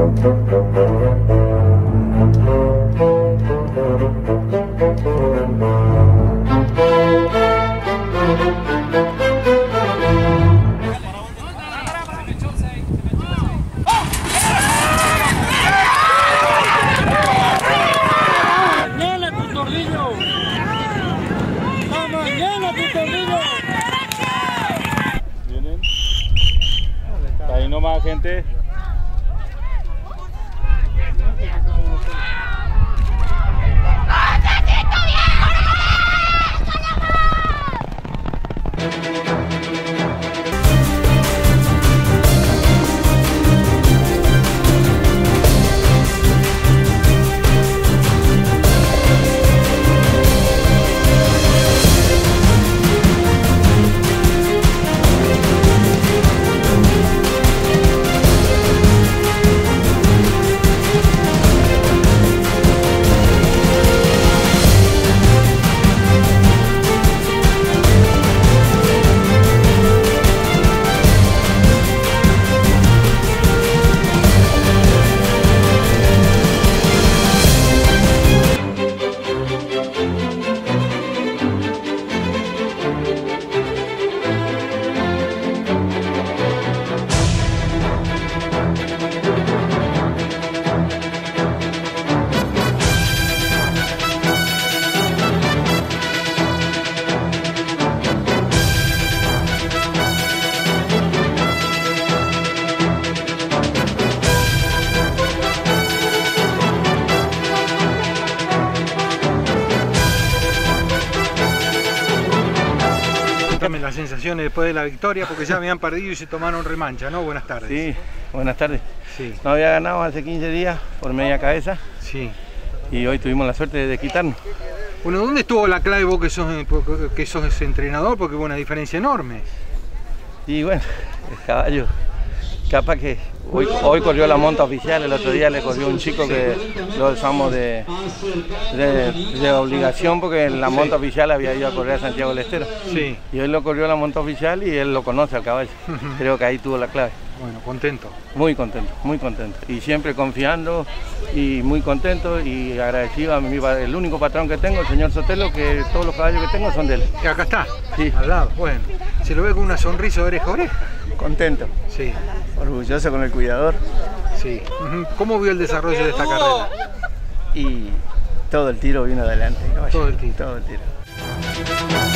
¿Vienen? Ahí nomás, gente. Las sensaciones después de la victoria, porque ya habían perdido y se tomaron remancha, ¿no? Buenas tardes. Sí, buenas tardes. Sí. Nos había ganado hace 15 días por media cabeza. Sí. Y hoy tuvimos la suerte de quitarnos. Bueno, ¿dónde estuvo la clave vos que sos entrenador? Porque hubo una diferencia enorme. Y bueno, el caballo, capaz que hoy corrió la monta oficial, el otro día le corrió un chico que lo usamos de obligación porque en la monta oficial había ido a correr a Santiago del Estero. Sí. Y hoy lo corrió la monta oficial y él lo conoce al caballo. Creo que ahí tuvo la clave. Bueno, contento. Muy contento, muy contento. Y siempre confiando y muy contento y agradecido a el único patrón que tengo, el señor Sotelo, que todos los caballos que tengo son de él. Y acá está, sí, al lado. Bueno, se lo ve con una sonrisa de oreja a oreja. Contento. Sí. Orgulloso con el cuidador. Sí. ¿Cómo vio el desarrollo de esta carrera? Y todo el tiro vino adelante, caballo. Todo el tiro. Todo el tiro.